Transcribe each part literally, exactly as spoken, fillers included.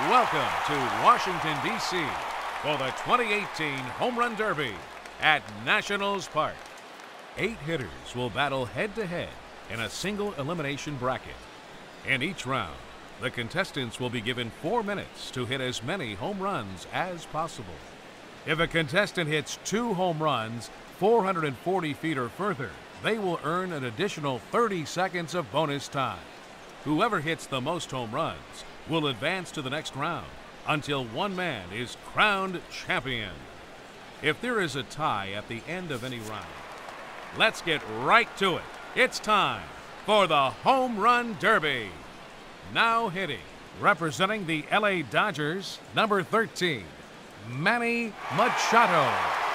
Welcome to Washington, D C for the twenty eighteen Home Run Derby at Nationals Park. Eight hitters will battle head-to-head in a single elimination bracket. In each round, the contestants will be given four minutes to hit as many home runs as possible. If a contestant hits two home runs four hundred forty feet or further, they will earn an additional thirty seconds of bonus time. Whoever hits the most home runs will advance to the next round until one man is crowned champion. If there is a tie at the end of any round, let's get right to it. It's time for the Home Run Derby. Now hitting, representing the L A Dodgers, number thirteen, Manny Machado.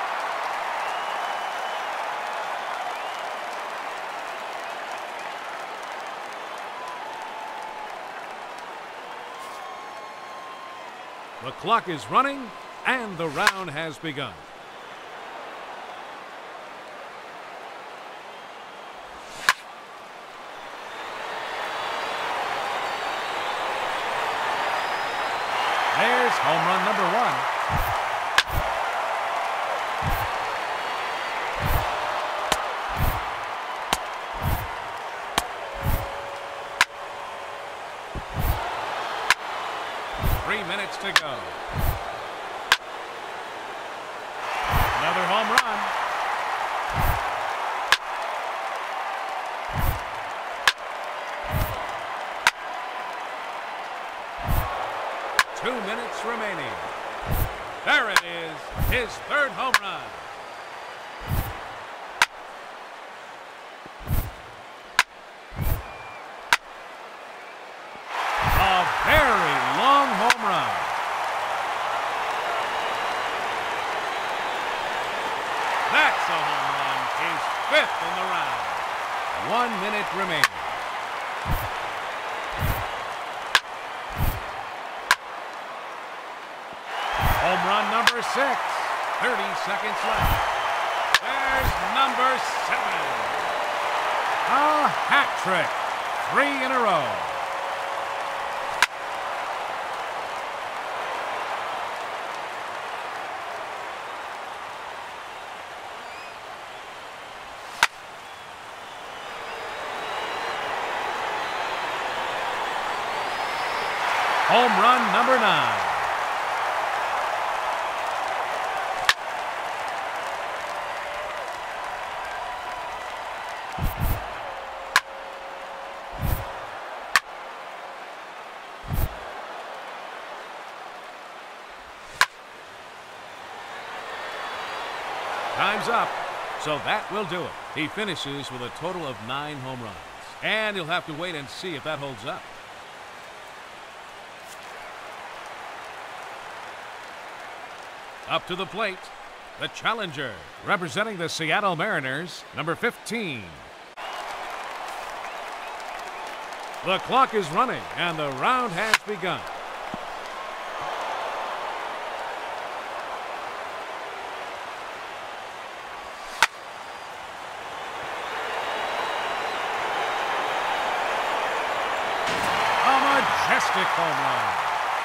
The clock is running, and the round has begun. There's home run number one. Three minutes to go. Another home run. Two minutes remaining. There it is, his third home run. A very long home run. That's a home run, his fifth in the round. One minute remaining. Home run number six. thirty seconds left. There's number seven. A hat trick. Three in a row. Home run number nine. Time's up, so that will do it. He finishes with a total of nine home runs, and you'll have to wait and see if that holds up. Up to the plate, the challenger, representing the Seattle Mariners, number fifteen. The clock is running, and the round has begun. A majestic home run.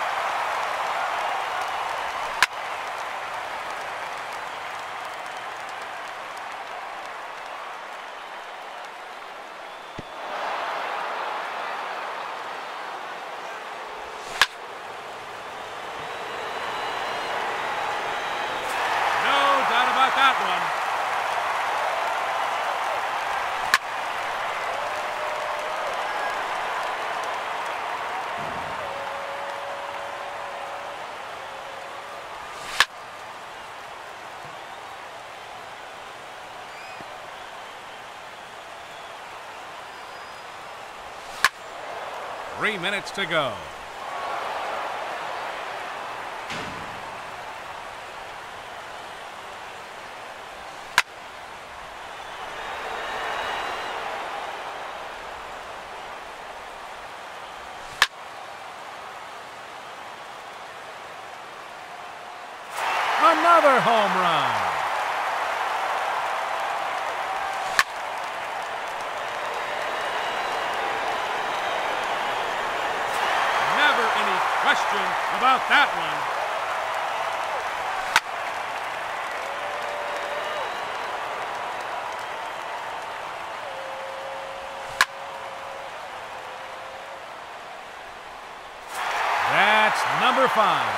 That one. Three minutes to go. Another home run. Never any question about that one. That's number five.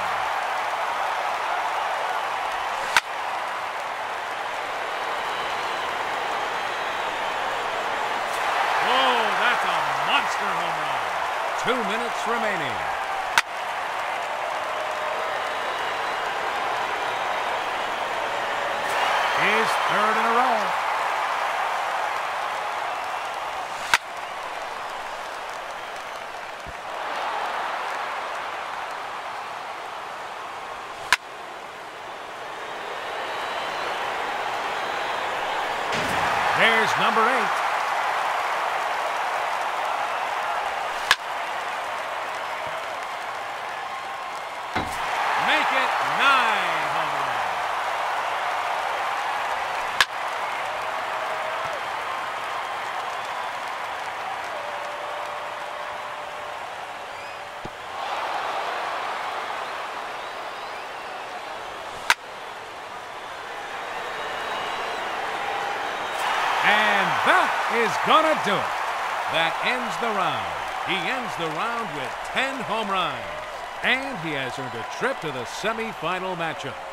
Oh, that's a monster home run. Two minutes remaining. His third in a row. There's number eight. Make it nine home runs. And that is gonna do it. That ends the round. He ends the round with ten home runs. And he has earned a trip to the semifinal matchup.